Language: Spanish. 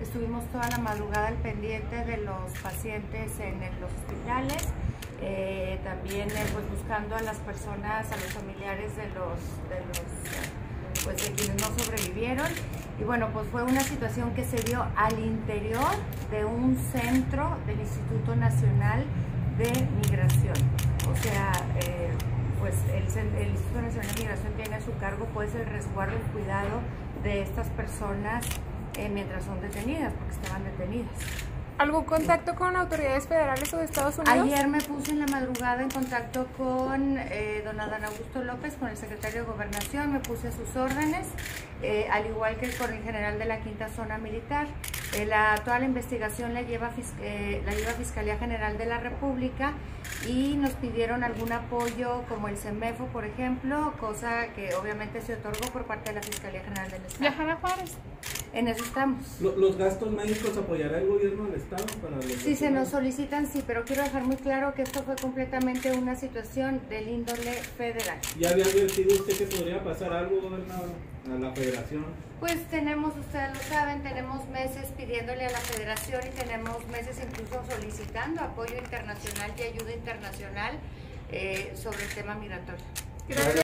Estuvimos toda la madrugada al pendiente de los pacientes en los hospitales, también pues buscando a las personas, a los familiares de quienes no sobrevivieron. Y bueno, pues fue una situación que se dio al interior de un centro del Instituto Nacional de Migración. O sea, pues el Instituto Nacional de Migración tiene a su cargo pues el resguardo y cuidado de estas personas mientras son detenidas, porque estaban detenidas. ¿Algún contacto con autoridades federales o de Estados Unidos? Ayer me puse en la madrugada en contacto con don Adán Augusto López, con el secretario de Gobernación, me puse a sus órdenes, al igual que con el general de la Quinta Zona Militar. Toda la investigación la lleva Fiscalía General de la República y nos pidieron algún apoyo como el CEMEFO, por ejemplo, cosa que obviamente se otorgó por parte de la Fiscalía General del Estado. ¿Viajan a Juárez? En eso estamos. ¿Los gastos médicos apoyará el gobierno del Estado para los Sí, se nos solicitan, sí, pero quiero dejar muy claro que esto fue completamente una situación del índole federal. ¿Ya había advertido usted que podría pasar algo, gobernador, a la federación? Pues tenemos, ustedes lo saben, tenemos meses pidiéndole a la federación y tenemos meses incluso solicitando apoyo internacional y ayuda internacional sobre el tema migratorio. Gracias.